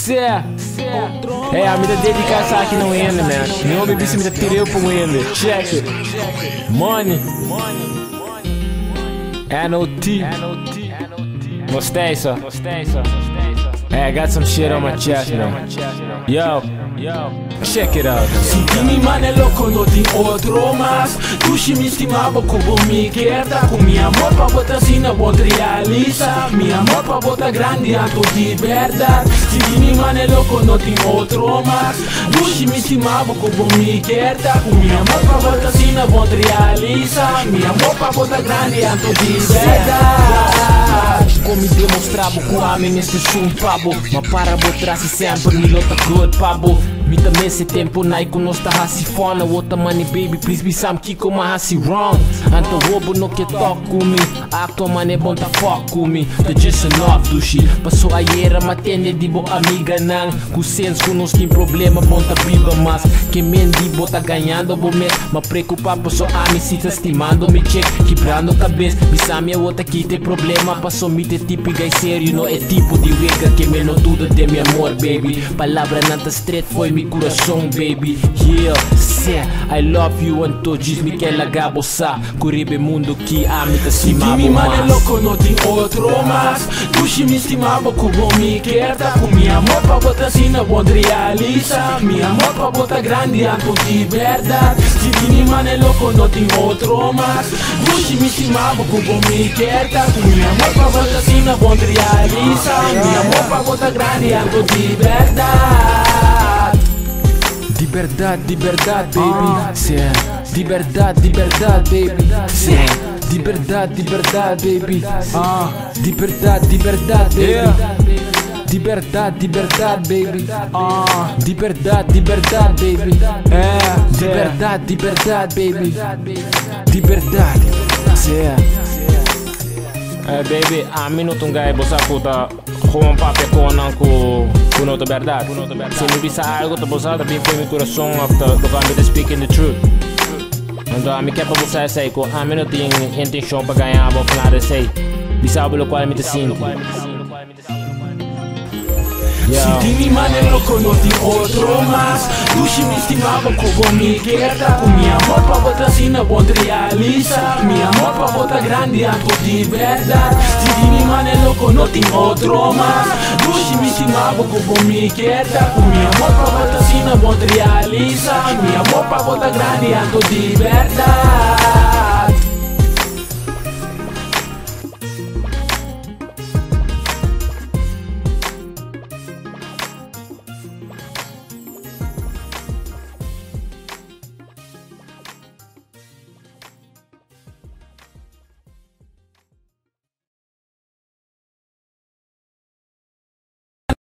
a me dedicar essa aqui não ende, man. Meu bebê se me tirou para o ende. Check it. Money. NOT. Gostei só. I got some shit on my chest, man. Yo, check it out. Senti-me mane louco, não tem outro mas Dushi me estimava como me querda Com minha amor pra botar assim na bota realista Minha amor pra botar grande, ato de verdade Senti-me mane louco, não tem outro mas Dushi me estimava como me querda Com minha amor pra botar assim na bota realista Minha amor pra botar grande, ato de verdade Como demonstrava com a minha nesse som, pabo. Mas para botar sempre me lota good, pabo. Me também esse tempo na que nós tá racifona. Outra money baby, please be some que como hassi wrong. Anta roubo no que talk com me. Acto money bom tá fuck com me. The just enough do shit. Passou a era, matende de boa amiga não. Com senso com nós tem problema, bom tá biba mas. Que mendi bota ganhando, bom mês. Mas preocupado, passou a me se tá estimando. Me check, quebrando cabeça. Bisa minha outra que tem problema. Passou me ter tipo gay sério, não é tipo de wega. Que me não tudo de meu amor, baby. Palavra nanta straight foi mi coração, baby. Yeah, say I love you anto diz-me que ela gabosa. Curibe mundo que a me tá estimava mais. Mane mais. louco, não tem outro mas Dushi me estimava como me querda Com minha amor pra botar assim na bom realista Minha amor pra botar grande, ato de verdade Senti-me mane louco, não tem outro mas Dushi me estimava como me querda Com minha amor pra botar assim na bom realista Minha amor pra botar grande, ato de verdade De verdade, baby. Say de verdade, baby. Say de verdade, baby. De verdade, baby. De verdade, baby. De verdade, baby. De verdade, baby. De verdade. Say baby, a minuto um gai bosa puta com papel com outra verdade. Se me bisa algo tá bosa também foi meu coração after do que me speaking the truth. Então a me quer para você sei que a minuto tem intenção para ganhar vou falar sei. Bisa pelo qual me te sinto. Senti-me mane louco, não tem outro mas Dushi me estimava como me querda Com minha amor pra botar assim na bom realista Minha amor pra botar grande, ato de verdade Senti-me mane louco, não tem outro mas Dushi me estimava como me querda Com minha amor pra botar assim na bom realista Minha amor pra botar grande, ato de verdade